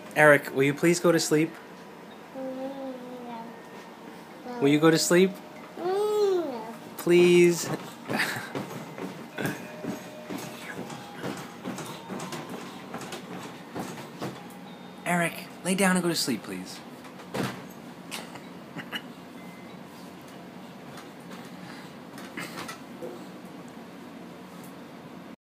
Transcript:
Eric, will you please go to sleep? Will you go to sleep? Please. Eric, lay down and go to sleep, please.